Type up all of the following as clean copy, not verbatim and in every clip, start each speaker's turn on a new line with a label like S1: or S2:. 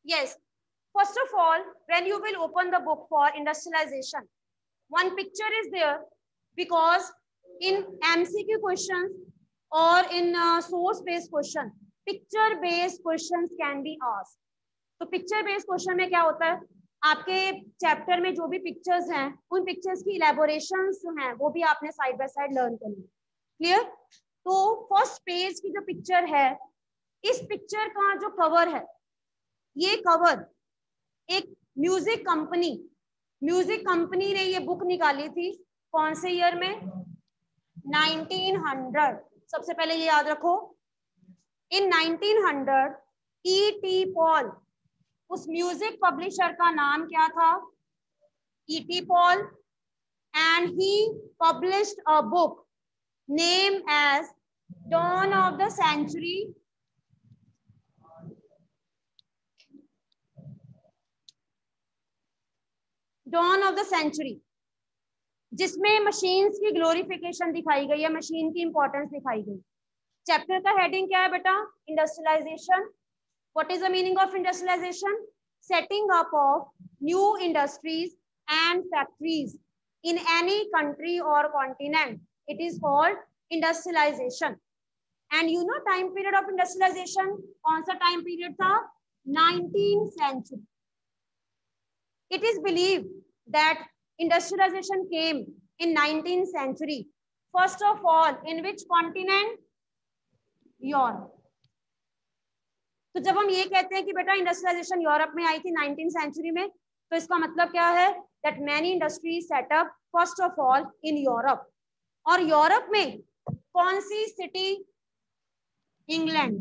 S1: Yes. First of all, when you will open the book for industrialization, one picture is there because in MCQ questions or in source based question, picture based questions can be asked. तो picture based question में क्या होता है, आपके chapter में जो भी pictures हैं उन पिक्चर्स की इलेबोरेशंस जो हैं वो भी आपने साइड बाय साइड लर्न करनी है. क्लियर. तो फर्स्ट पेज की जो पिक्चर है, इस पिक्चर का जो कवर है, ये कवर एक म्यूजिक कंपनी ने ये बुक निकाली थी. कौन से ईयर में? 1900. सबसे पहले ये याद रखो, इन 1900 E.T. पॉल, उस म्यूजिक पब्लिशर का नाम क्या था? E.T. Paul. And he published a book name as Dawn of the Century. Dawn of the Century, जिसमें मशीन्स की ग्लोरिफिकेशन दिखाई गई है, मशीन की इंपॉर्टेंस दिखाई गई. चैप्टर का हेडिंग क्या है बेटा? Industrialisation. What is the meaning of industrialization? Setting up of new industries and factories in any country or continent. It is called industrialization. And you know time period of industrialization? कौन सा time period था? 19th century. It is believed that industrialization came in 19th century. First of all, in which continent? Europe. तो जब हम ये कहते हैं कि बेटा इंडस्ट्रियलाइजेशन यूरोप में आई थी 19th सेंचुरी में, तो इसका मतलब क्या है? That many industries set up first of all in Europe. और यूरोप में कौन सी सिटी? इंग्लैंड,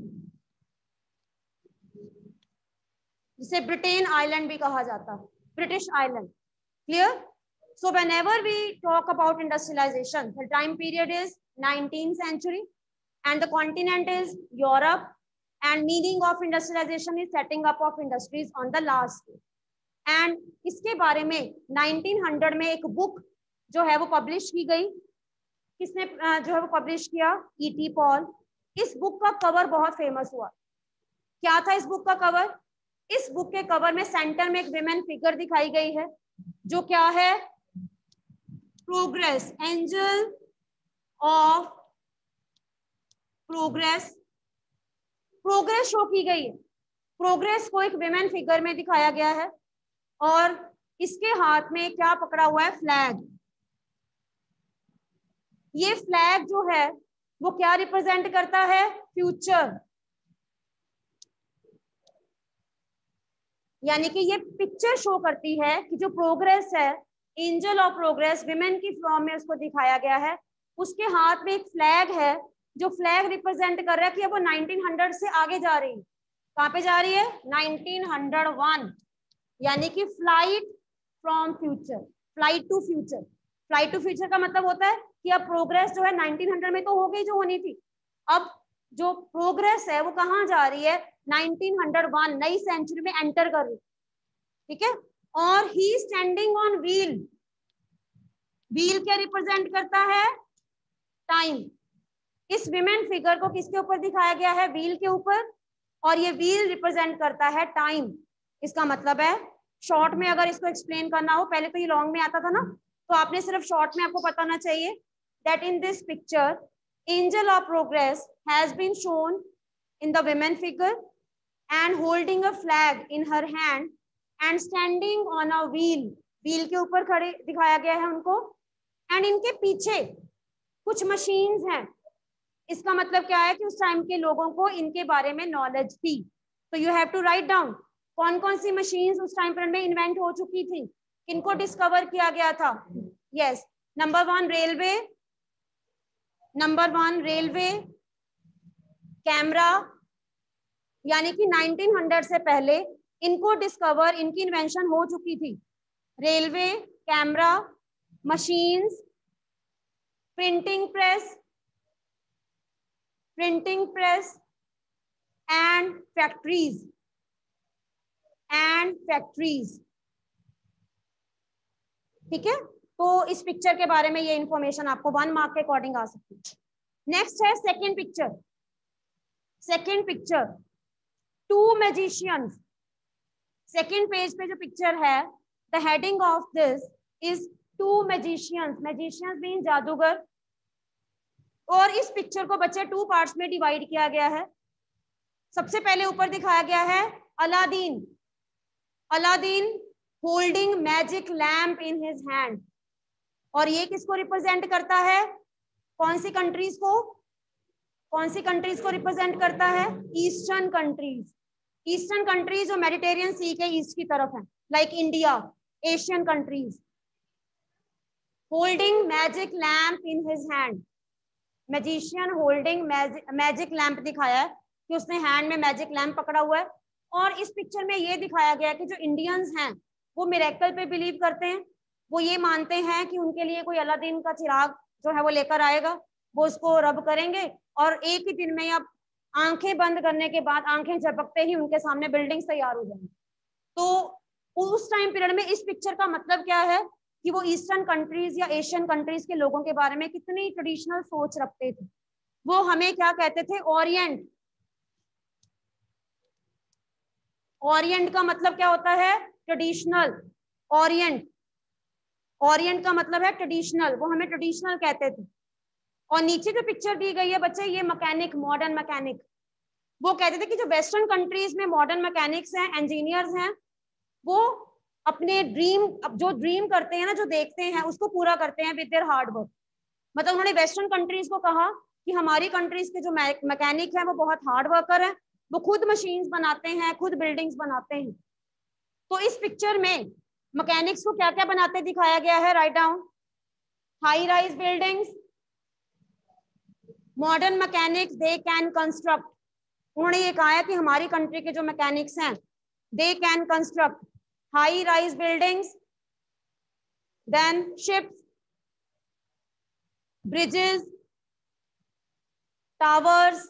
S1: जिसे ब्रिटेन आइलैंड भी कहा जाता है, British island. Clear. So whenever we talk about industrialisation, the time period is 19th century and the continent is Europe. And meaning of industrialization is setting up of industries on the last scale. And इसके बारे में 1900 में एक book जो है वो publish की गई. किसने जो है वो पब्लिश किया? E.T. पॉल. इस बुक का कवर बहुत फेमस हुआ. क्या था इस बुक का कवर? इस बुक के कवर में सेंटर में एक विमेन फिगर दिखाई गई है, जो क्या है? Progress, angel of progress. Progress show की गई है. प्रोग्रेस को एक विमेन फिगर में दिखाया गया है और इसके हाथ में क्या पकड़ा हुआ है? फ्लैग. ये फ्लैग जो है वो क्या रिप्रेजेंट करता है? फ्यूचर. यानी कि ये पिक्चर शो करती है कि जो प्रोग्रेस है, एंजल ऑफ प्रोग्रेस, विमेन की फॉर्म में उसको दिखाया गया है. उसके हाथ में एक फ्लैग है जो फ्लैग रिप्रेजेंट कर रहा है कि अब वो 1900 से आगे जा रही है. कहां पे जा रही है? 1901. यानी कि flight from future, flight to future. Flight to future का मतलब होता है कि अब प्रोग्रेस जो है 1900 में तो हो गई जो होनी थी, अब जो प्रोग्रेस है वो कहाँ जा रही है? 1901, नई सेंचुरी में एंटर कर रही. ठीक है. और he standing on wheel. Wheel क्या रिप्रेजेंट करता है? टाइम. इस विमेन फिगर को किसके ऊपर दिखाया गया है? व्हील के ऊपर. और ये व्हील रिप्रेजेंट करता है टाइम. इसका मतलब है, शॉर्ट में अगर इसको एक्सप्लेन करना हो, पहले तो ये लॉन्ग में आता था ना, तो आपने सिर्फ शॉर्ट में आपको पता होना चाहिए that in this picture angel of progress has been shown in the women figure and holding a flag in her hand and standing on a wheel. Wheel के ऊपर खड़े दिखाया गया है उनको. एंड इनके पीछे कुछ मशीन्स हैं. इसका मतलब क्या है कि उस टाइम के लोगों को इनके बारे में नॉलेज थी. तो you have to write down कौन कौन सी मशीन्स उस टाइम पीरियड में इन्वेंट हो चुकी थी, किनको डिस्कवर किया गया था. Yes. Number 1 railway. Number 1 railway. Camera, यानी कि 1900 से पहले इनको डिस्कवर, इनकी इन्वेंशन हो चुकी थी. Railway, camera, machines, printing press, printing press and factories. ठीक है. तो इस पिक्चर के बारे में ये इंफॉर्मेशन आपको 1 मार्क के अकॉर्डिंग आ सकती है. नेक्स्ट है second picture. Second picture, 2 magicians. Second page पे जो पिक्चर है, the heading of this is two magicians, magicians mean जादूगर। और इस पिक्चर को बच्चे 2 पार्ट्स में डिवाइड किया गया है। सबसे पहले ऊपर दिखाया गया है Aladdin, Aladdin holding magic lamp in his hand. और ये किसको रिप्रेजेंट करता है? कौन सी कंट्रीज को? कौन सी कंट्रीज को रिप्रेजेंट करता है? Eastern countries. ईस्टर्न कंट्रीज जो मेडिटेरियन सी के ईस्ट की तरफ है, like India, Asian countries. Holding magic lamp in his hand, magician holding magic lamp दिखाया है कि उसने हैंड में मैजिक लैम्प पकड़ा हुआ है। और इस पिक्चर में ये दिखाया गया है कि जो इंडियंस हैं वो मिरेकल पे बिलीव करते हैं। वो ये मानते हैं कि उनके लिए कोई अलादीन का चिराग जो है वो लेकर आएगा, वो उसको रब करेंगे और एक ही दिन में या आंखें बंद करने के बाद आंखें झपकते ही उनके सामने बिल्डिंग्स तैयार हो जाएंगी। तो उस टाइम पीरियड में इस पिक्चर का मतलब क्या है कि वो ईस्टर्न कंट्रीज या एशियन कंट्रीज के लोगों के बारे में कितनी ट्रेडिशनल सोच रखते थे। वो हमें क्या कहते थे? ओरिएंट। ओरिएंट का मतलब क्या होता है? ट्रेडिशनल। ओरिएंट, ओरिएंट का मतलब है ट्रेडिशनल, वो हमें ट्रेडिशनल कहते थे। और नीचे जो पिक्चर दी गई है बच्चे, ये मैकेनिक, मॉडर्न मैकेनिक। वो कहते थे कि जो वेस्टर्न कंट्रीज में मॉडर्न मैकेनिक्स हैं, इंजीनियर्स हैं, वो अपने ड्रीम, जो ड्रीम करते हैं ना, जो देखते हैं उसको पूरा करते हैं विद देयर हार्ड वर्क। मतलब उन्होंने वेस्टर्न कंट्रीज को कहा कि हमारी कंट्रीज के जो मैकेनिक है वो बहुत हार्ड वर्कर है, वो खुद मशीन्स बनाते हैं, खुद बिल्डिंग्स बनाते हैं। तो इस पिक्चर में मैकेनिक्स को क्या क्या बनाते दिखाया गया है? Write down. High rise buildings, modern mechanics they can construct. उन्होंने ये कहा है कि हमारी कंट्री के जो मैकेनिक्स हैं they can construct high rise buildings, then ships, bridges, towers.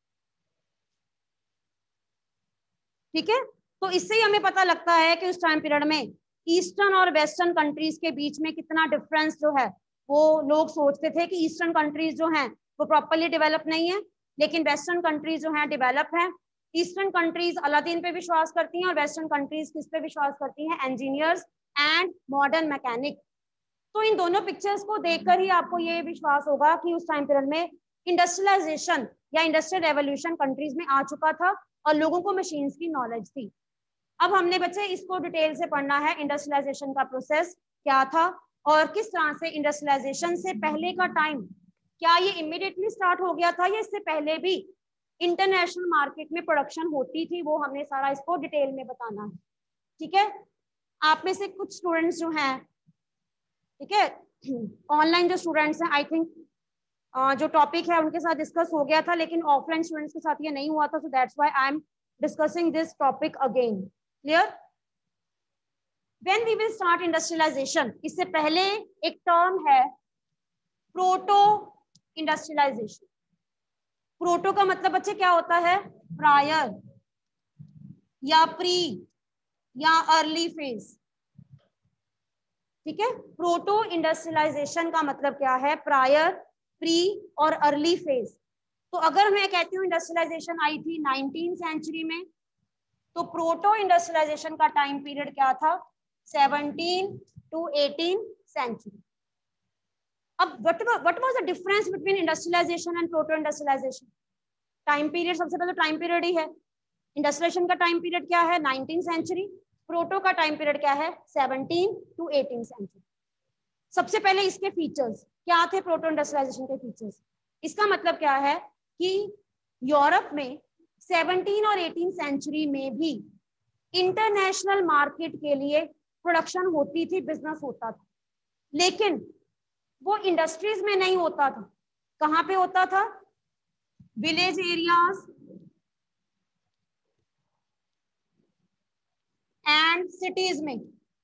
S1: ठीक है, तो इससे ही हमें पता लगता है कि उस टाइम पीरियड में ईस्टर्न और वेस्टर्न कंट्रीज के बीच में कितना डिफरेंस जो है वो लोग सोचते थे कि ईस्टर्न कंट्रीज जो हैं वो प्रॉपर्ली डेवलप नहीं है, लेकिन वेस्टर्न कंट्रीज जो हैं डेवलप हैं। ईस्टर्न कंट्रीज अलादीन पे विश्वास करती हैं और वेस्टर्न कंट्रीज किस पे विश्वास करती हैं? Engineers and modern mechanic. तो इन दोनों पिक्चर्स को देखकर ही आपको ये विश्वास होगा कि उस टाइम पीरियड में इंडस्ट्रियलाइजेशन या इंडस्ट्रियल रेवोल्यूशन कंट्रीज में आ चुका था और लोगों को मशीन्स की नॉलेज थी। अब हमने बच्चे इसको डिटेल से पढ़ना है, इंडस्ट्रियलाइजेशन का प्रोसेस क्या था और किस तरह से इंडस्ट्रियलाइजेशन से पहले का टाइम, क्या ये इमीडिएटली स्टार्ट हो गया था या इससे पहले भी इंटरनेशनल मार्केट में प्रोडक्शन होती थी, वो हमने सारा इसको डिटेल में बताना है। ठीक है, आप में से कुछ स्टूडेंट्स जो हैं, ठीक है, ऑनलाइन जो स्टूडेंट्स हैं, आई थिंक जो टॉपिक है उनके साथ डिस्कस हो गया था, लेकिन ऑफलाइन स्टूडेंट्स के साथ ये नहीं हुआ था, so that's why I am discussing this topic again. Clear? When we will start industrialisation, इससे पहले एक टर्म है प्रोटो इंडस्ट्रियलाइजेशन। प्रोटो का मतलब बच्चे क्या होता है? प्रायर या प्री या अर्ली फेज। ठीक है, प्रोटो इंडस्ट्रियलाइजेशन का मतलब क्या है? प्रायर, प्री और अर्ली फेज। तो अगर मैं कहती हूँ इंडस्ट्रियलाइजेशन आई थी 19th सेंचुरी में, तो प्रोटो इंडस्ट्रियलाइजेशन का टाइम पीरियड क्या था? 17 to 18 सेंचुरी। अब what was the difference between industrialisation and proto industrialisation? Time period, सबसे पहले टाइम पीरियड ही है। इंडस्ट्रियलाइजेशन का टाइम पीरियड क्या है? 19th century. प्रोटो का टाइम पीरियड क्या है? 17 to 18 सेंचुरी। सबसे पहले इसके फीचर्स क्या थे? प्रोटो इंडस्ट्रियलाइजेशन के फीचर्स, इसका मतलब क्या है कि यूरोप में 17 और 18 सेंचुरी में भी इंटरनेशनल मार्केट के लिए प्रोडक्शन होती थी, बिजनेस होता था, लेकिन वो इंडस्ट्रीज में नहीं होता था। कहाँ पे होता था? विलेज एरियाज एंड सिटीज में।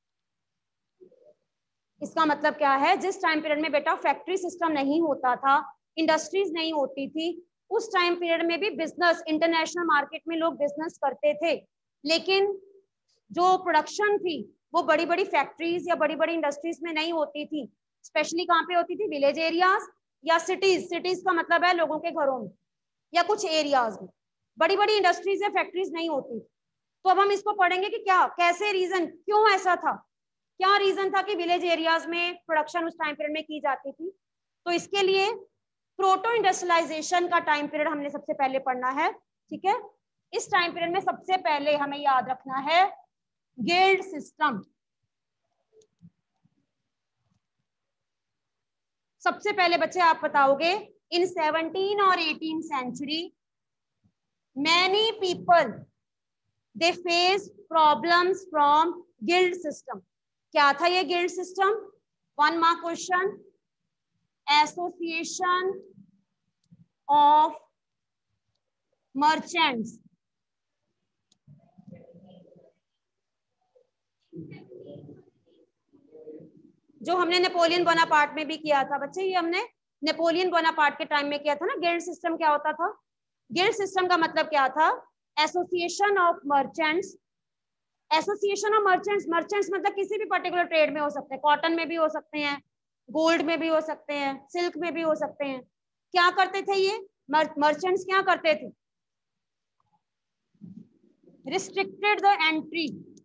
S1: इसका मतलब क्या है? जिस टाइम पीरियड में बेटा फैक्ट्री सिस्टम नहीं होता था, इंडस्ट्रीज नहीं होती थी, उस टाइम पीरियड में भी बिजनेस, इंटरनेशनल मार्केट में लोग बिजनेस करते थे, लेकिन जो प्रोडक्शन थी वो बड़ी बड़ी फैक्ट्रीज या बड़ी बड़ी इंडस्ट्रीज में नहीं होती थी। स्पेशली कहाँ पे होती थी? विलेज एरियाज या सिटीज। सिटीज का मतलब है लोगों के घरों में या कुछ एरियाज में। बड़ी बड़ी इंडस्ट्रीज या फैक्ट्रीज नहीं होती। तो अब हम इसको पढ़ेंगे कि क्या कैसे रीजन, क्यों ऐसा था, क्या रीजन था कि विलेज एरियाज में प्रोडक्शन उस टाइम पीरियड में की जाती थी। तो इसके लिए प्रोटो इंडस्ट्रियलाइजेशन का टाइम पीरियड हमने सबसे पहले पढ़ना है, ठीक है। इस टाइम पीरियड में सबसे पहले हमें याद रखना है गिल्ड सिस्टम। सबसे पहले बच्चे आप बताओगे इन 17 और 18 century many people they face problems from guild system। क्या था ये guild system? 1 mark question, association of merchants. जो हमने नेपोलियन बोनापार्ट में भी किया था बच्चे, ये हमने नेपोलियन बोनापार्ट के टाइम में किया था ना। गिल्ड सिस्टम क्या होता था? गिल्ड सिस्टम का मतलब क्या था? Association of merchants. Association of merchants, merchants मतलब किसी भी पर्टिकुलर ट्रेड में हो सकते हैं, कॉटन में भी हो सकते हैं, गोल्ड में भी हो सकते हैं, सिल्क में भी हो सकते हैं। क्या करते थे ये मर्चेंट्स? क्या करते थे? restricted the entry,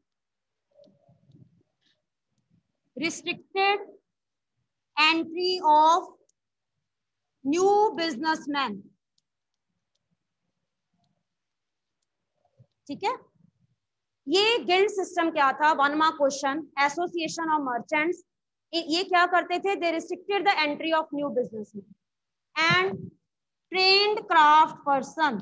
S1: restricted entry of new businessmen। ठीक है, ये गिल्ड सिस्टम क्या था? 1 mark question, association of merchants. ये क्या करते थे? They restricted the entry of new businessman and trained craft person,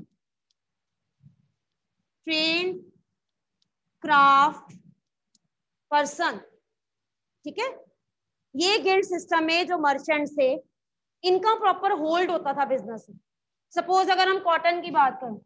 S1: trained craft person. ठीक है, ये गिल्ड सिस्टम में जो मर्चेंट्स थे इनका प्रॉपर होल्ड होता था बिजनेस में। सपोज अगर हम कॉटन की बात करें,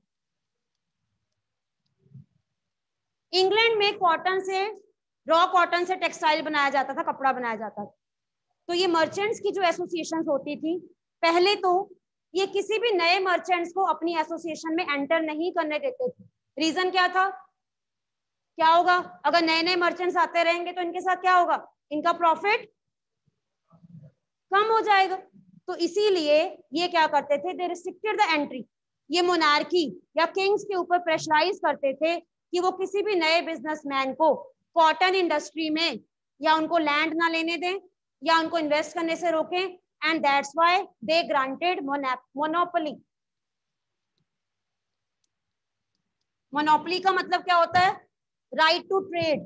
S1: इंग्लैंड में कॉटन से, रॉ कॉटन से टेक्सटाइल बनाया जाता था, कपड़ा बनाया जाता था। तो ये मर्चेंट्स की जो एसोसिएशन होती थी, पहले तो ये किसी भी नए मर्चेंट्स को अपनी एसोसिएशन में एंटर नहीं करने देते थे। रीजन क्या था? क्या होगा अगर नए नए मर्चेंट्स आते रहेंगे तो इनके साथ क्या होगा? इनका प्रॉफिट कम हो जाएगा। तो इसीलिए ये क्या करते थे? They restricted the entry. ये मोनार्की या किंग्स के ऊपर प्रेशराइज करते थे कि वो किसी भी नए बिजनेसमैन को कॉटन इंडस्ट्री में या उनको लैंड ना लेने दें या उनको इन्वेस्ट करने से रोकें। And that's why they granted monopoly. Monopoly का मतलब क्या होता है? Right to trade,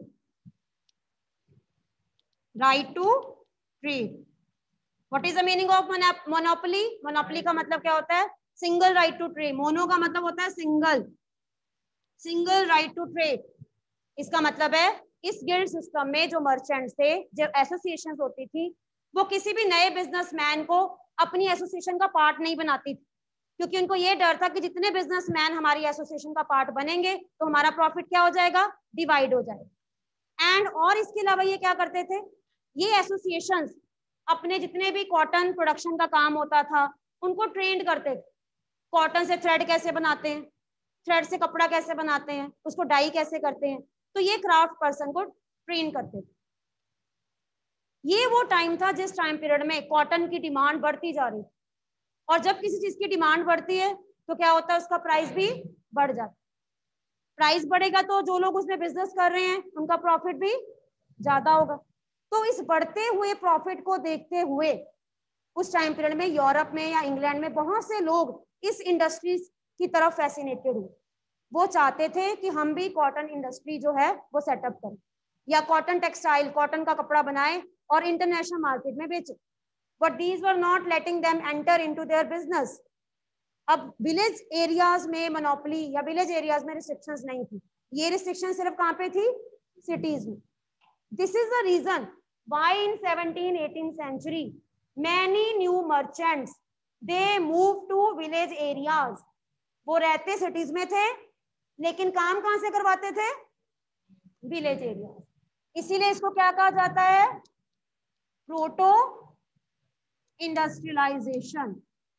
S1: right to trade. What is the meaning of monopoly? Monopoly का मतलब क्या होता है? Single right to trade. Mono का मतलब होता है single, single right to trade. इसका मतलब है इस गिल्ड सिस्टम में जो मर्चेंट्स थे, जो एसोसिएशंस होती थी, वो किसी भी नए बिजनेसमैन को अपनी एसोसिएशन का पार्ट नहीं बनाती थी, क्योंकि उनको ये डर था कि जितने बिजनेसमैन हमारी एसोसिएशन का पार्ट बनेंगे तो हमारा प्रॉफिट क्या हो जाएगा? डिवाइड हो जाएगा। एंड और इसके अलावा ये क्या करते थे? ये एसोसिएशंस अपने जितने भी कॉटन प्रोडक्शन का काम होता था उनको ट्रेंड करते थे। कॉटन से थ्रेड कैसे बनाते हैं, थ्रेड से कपड़ा कैसे बनाते हैं, उसको डाई कैसे करते हैं। तो ये क्राफ्ट पर्सन को ट्रेन करते थे। ये वो टाइम था जिस टाइम पीरियड में कॉटन की डिमांड बढ़ती जा रही, और जब किसी चीज की डिमांड बढ़ती है तो क्या होता है? उसका प्राइस भी बढ़ जाता है। प्राइस बढ़ेगा तो जो लोग उसमें बिजनेस कर रहे हैं उनका प्रॉफिट भी ज्यादा होगा। तो इस बढ़ते हुए प्रॉफिट को देखते हुए उस टाइम पीरियड में यूरोप में या इंग्लैंड में बहुत से लोग इस इंडस्ट्री की तरफ फैसिनेटेड हुए। वो चाहते थे कि हम भी कॉटन इंडस्ट्री जो है वो सेटअप करें, या कॉटन टेक्सटाइल, कॉटन का कपड़ा बनाए और इंटरनेशनल मार्केट में बेचे। But these were not letting them enter into their business. अब विलेज एरियाज में मोनोपोली या विलेज एरियाज में रिस्ट्रिक्शंस नहीं थी, ये रिस्ट्रिक्शन सिर्फ कहाँ पे थी? सिटीज में। This is the reason why in 17-18 century many new merchants they moved to village areas। वो रहते सिटीज में थे लेकिन काम कहां से करवाते थे? Village area. इसीलिए इसको क्या कहा जाता है? Proto industrialisation.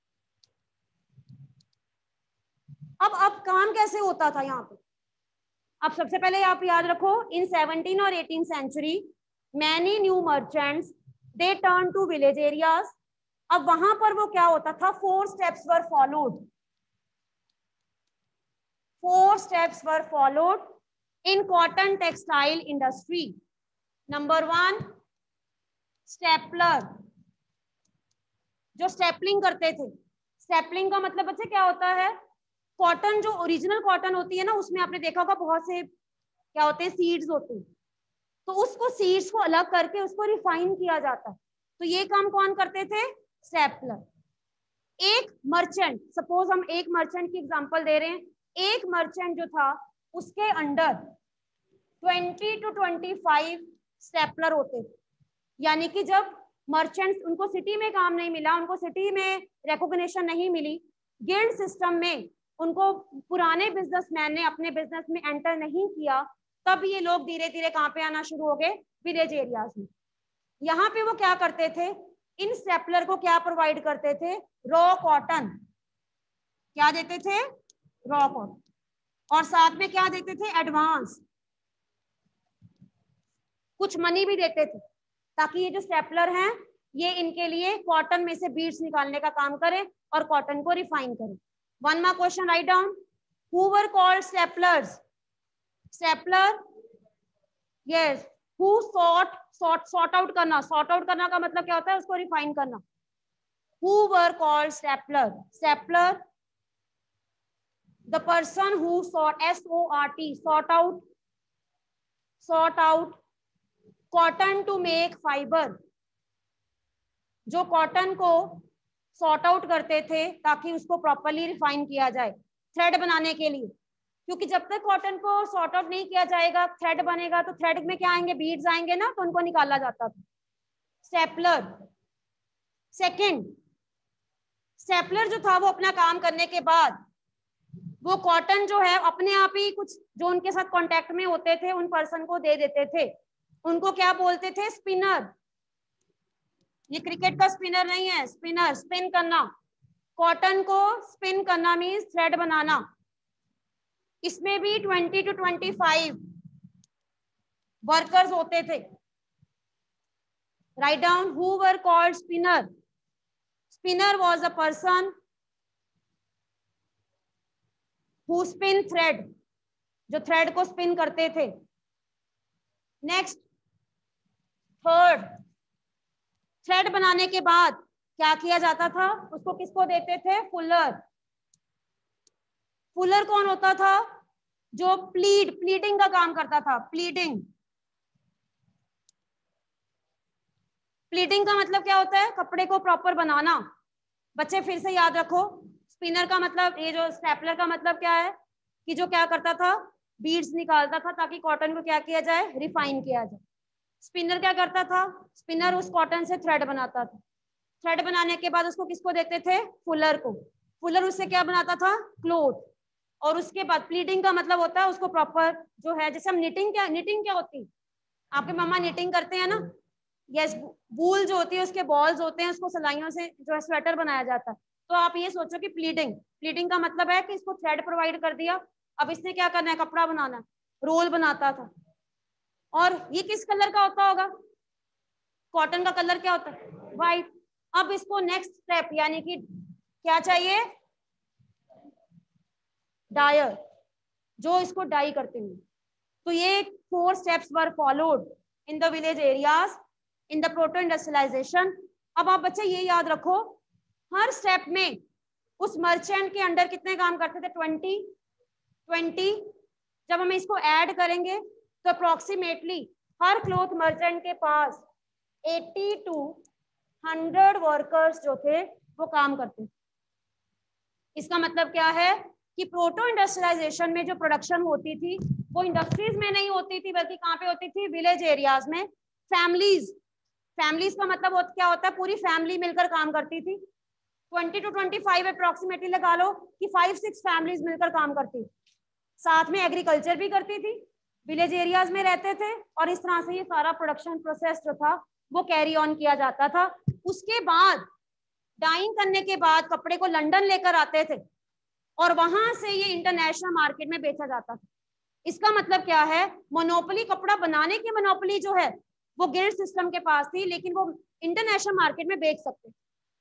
S1: अब काम कैसे होता था यहाँ पे? अब सबसे पहले आप याद रखो, इन 17 और 18 century many new merchants they turn to village areas। अब वहां पर वो क्या होता था? 4 steps were followed। 4 steps were followed in cotton textile industry. Number 1 stapler, जो स्टेपलिंग करते थे। स्टेपलिंग का मतलब बच्चे क्या होता है, कॉटन जो ओरिजिनल कॉटन होती है ना, उसमें आपने देखा होगा बहुत से क्या होते हैं, सीड्स होते हैं, तो उसको सीड्स को अलग करके उसको रिफाइन किया जाता है। तो ये काम कौन करते थे, स्टेपलर। एक मर्चेंट, सपोज हम एक मर्चेंट की एग्जांपल दे रहे हैं, एक मर्चेंट जो था उसके अंडर 20 to 25 स्टेपलर होते थे। यानी कि जब मर्चेंट्स, उनको सिटी में काम नहीं मिला, उनको सिटी में रिकॉग्निशन नहीं मिली, गिल्ड सिस्टम में उनको पुराने बिजनेसमैन ने अपने बिजनेस में एंटर नहीं किया, तब ये लोग धीरे धीरे कहाँ पे आना शुरू हो गए, विलेज एरियाज में। यहाँ पे वो क्या करते थे, इन स्टेपलर को क्या प्रोवाइड करते थे, रॉ कॉटन। क्या देते थे, रॉ कॉटन, और साथ में क्या देते थे, एडवांस, कुछ मनी भी देते थे, ताकि ये जो स्टेपलर हैं ये इनके लिए कॉटन में से बीड्स निकालने का काम करें और कॉटन को रिफाइन करें। One mark question write down, who were called staplers, stapler, yes, who sort out करना, सॉर्ट आउट करना का मतलब क्या होता है, उसको रिफाइन करना। Who were called stapler, stapler, the person who sort, SORT, sort out cotton to make fibre, जो कॉटन को सॉर्ट आउट करते थे ताकि उसको प्रॉपरली रिफाइन किया जाए थ्रेड बनाने के लिए, क्योंकि जब तक कॉटन को सॉर्ट आउट नहीं किया जाएगा, थ्रेड बनेगा, तो थ्रेड में क्या आएंगे, बीड्स आएंगे ना, तो उनको निकाला जाता था, स्टेपलर। सेकंड, स्टेपलर जो था वो अपना काम करने के बाद वो कॉटन जो है अपने आप ही कुछ जो उनके साथ कांटेक्ट में होते थे उन पर्सन को दे देते थे, उनको क्या बोलते थे, स्पिनर। ये क्रिकेट का स्पिनर नहीं है, स्पिनर, स्पिन करना, कॉटन को स्पिन करना मीन्स थ्रेड बनाना। इसमें भी 20 to 25 वर्कर्स होते थे। Write down, who were called spinner, spinner was a person who spin thread, जो थ्रेड को स्पिन करते थे। नेक्स्ट, थर्ड, थ्रेड बनाने के बाद क्या किया जाता था, उसको किसको देते थे, फुलर। फुलर कौन होता था, जो प्लीडिंग का काम करता था, प्लीडिंग। प्लीडिंग का मतलब क्या होता है, कपड़े को प्रॉपर बनाना। बच्चे फिर से याद रखो, स्पिनर का मतलब, ये जो स्टेपलर का मतलब क्या है, कि जो क्या करता था, बीड्स निकालता था ताकि कॉटन को क्या किया जाए, रिफाइन किया जाए। स्पिनर क्या करता था, स्पिनर उस कॉटन से थ्रेड बनाता था, थ्रेड बनाने के बाद उसको किसको देते थे, फुलर को। फुलर उससे क्या बनाता था, क्लोथ। और उसके बाद प्लीडिंग का मतलब होता है उसको प्रॉपर जो है, जैसे हम निटिंग क्या होती है, आपके मम्मा निटिंग करते हैं ना, यस, वूल जो होती है उसके बॉल्स होते हैं, उसको सलाइयों से जो है स्वेटर बनाया जाता है। तो आप ये सोचो कि प्लीडिंग का मतलब है कि इसको थ्रेड प्रोवाइड कर दिया, अब इसने क्या करना है, कपड़ा बनाना है, रोल बनाता था। और ये किस कलर का होता होगा, कॉटन का कलर क्या होता है, व्हाइट। अब इसको नेक्स्ट स्टेप यानी कि क्या चाहिए, डायर, जो इसको डाई करते हैं। तो ये 4 steps were followed in the village areas in the proto industrialisation. अब आप बच्चे ये याद रखो, हर स्टेप में उस मर्चेंट के अंडर कितने काम करते थे, 20। जब हम इसको ऐड करेंगे तो अप्रोक्सीमेटली हर क्लॉथ मर्चेंट के पास 80 to 100 वर्कर्स जो थे वो काम करते थे। इसका मतलब क्या है कि प्रोटो इंडस्ट्रियलाइजेशन में जो प्रोडक्शन होती थी वो इंडस्ट्रीज में नहीं होती थी, बल्कि कहाँ पे होती थी, विलेज एरियाज में। फैमिलीज का मतलब क्या होता है, पूरी फैमिली मिलकर काम करती थी। 20 to 25 अप्रोक्सीमेटली लगा लो कि 5-6 फैमिलीज मिलकर काम करती थी, साथ में एग्रीकल्चर भी करती थी, विलेज एरियाज में रहते थे, और इस तरह से ये सारा प्रोडक्शन प्रोसेस जो था वो कैरी ऑन किया जाता था। उसके बाद डाइंग करने के बाद कपड़े को लंदन लेकर आते थे और वहां से ये इंटरनेशनल मार्केट में बेचा जाता था। इसका मतलब क्या है, मोनोपोली, कपड़ा बनाने की मोनोपोली जो है वो गिल्ड सिस्टम के पास थी, लेकिन वो इंटरनेशनल मार्केट में बेच सकते।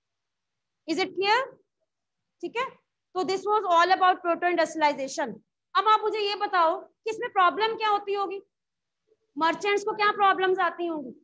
S1: इज इट क्लियर, ठीक है। तो this was all about proto industrialisation. अब आप मुझे ये बताओ कि इसमें प्रॉब्लम क्या होती होगी, मर्चेंट्स को क्या प्रॉब्लम्स आती होंगी?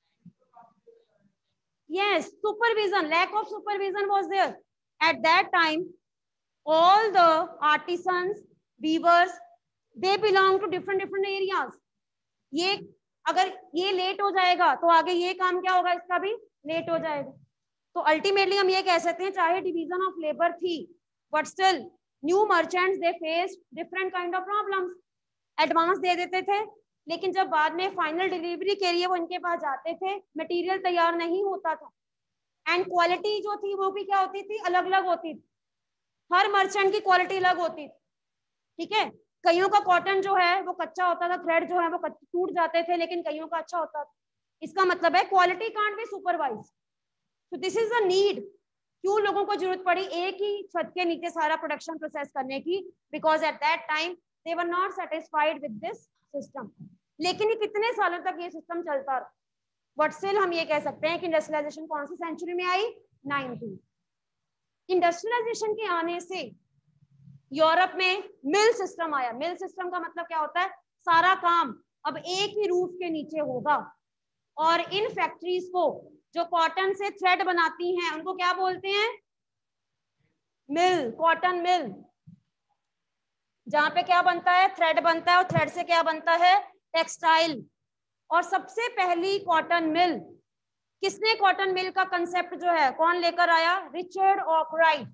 S1: Yes, supervision, lack of supervision was there. At that time, all the artisans, weavers, they belong to different areas. ये अगर ये लेट हो जाएगा तो आगे ये काम क्या होगा, इसका भी लेट हो जाएगा. तो अल्टीमेटली हम ये कह सकते हैं चाहे डिवीजन ऑफ लेबर थी, but still new merchants they face different kind of problems. Advance दे देते थे, लेकिन जब बाद में फाइनल डिलीवरी के लिए वो इनके पास जाते थे, मटेरियल तैयार नहीं होता था. एंड क्वालिटी जो थी वो भी क्या होती थी, अलग अलग होती थी. हर मर्चेंट की क्वालिटी अलग होती थी. ठीक है, कईयों का कॉटन जो है वो कच्चा होता था, थ्रेड जो है वो टूट जाते थे, लेकिन कईयों का अच्छा होता था. इसका मतलब है क्वालिटी कांट बी सुपरवाइज. तो दिस इज द नीड. क्यों लोगों को जरूरत पड़ी एक ही छत के नीचे सारा प्रोडक्शन प्रोसेस करने की? Because at that time they were not satisfied with this system. लेकिन ये कितने सालों तक ये सिस्टम चलता रहा. बट स्टिल हम ये कह सकते हैं कि इंडस्ट्रियलाइजेशन कौन सी सेंचुरी में आई? 19. इंडस्ट्रियलाइजेशन के आने से यूरोप में मिल सिस्टम आया. मिल सिस्टम का मतलब क्या होता है? सारा काम अब एक ही रूफ के नीचे होगा. और इन फैक्ट्रीज को जो कॉटन से थ्रेड बनाती हैं उनको क्या बोलते हैं? Mill, cotton mill. जहां पे क्या बनता है? थ्रेड बनता है, और थ्रेड से क्या बनता है? टेक्सटाइल. और सबसे पहली कॉटन मिल, किसने कॉटन मिल का कंसेप्ट जो है कौन लेकर आया? Richard Arkwright.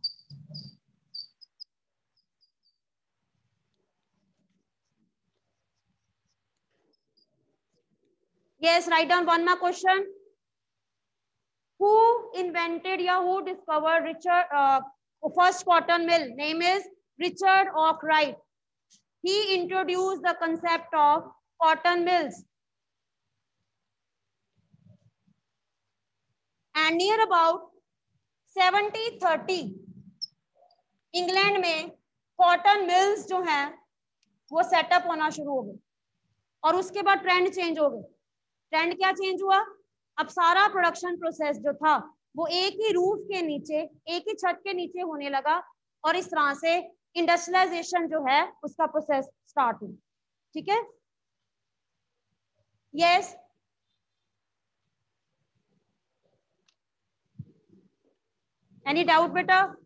S1: Yes, write down one more question. Who invented या who discovered first cotton mill? Name is Richard Arkwright. He introduced the concept of cotton mills. And near about 1730 England में cotton mills जो हैं वो setup होना शुरू हो गए. और उसके बाद ट्रेंड चेंज हो गए. ट्रेंड क्या चेंज हुआ? अब सारा प्रोडक्शन प्रोसेस जो था वो एक ही रूफ के नीचे, एक ही छत के नीचे होने लगा. और इस तरह से इंडस्ट्रियलाइजेशन जो है उसका प्रोसेस स्टार्ट हुआ. ठीक है. यस, एनी डाउट बेटा?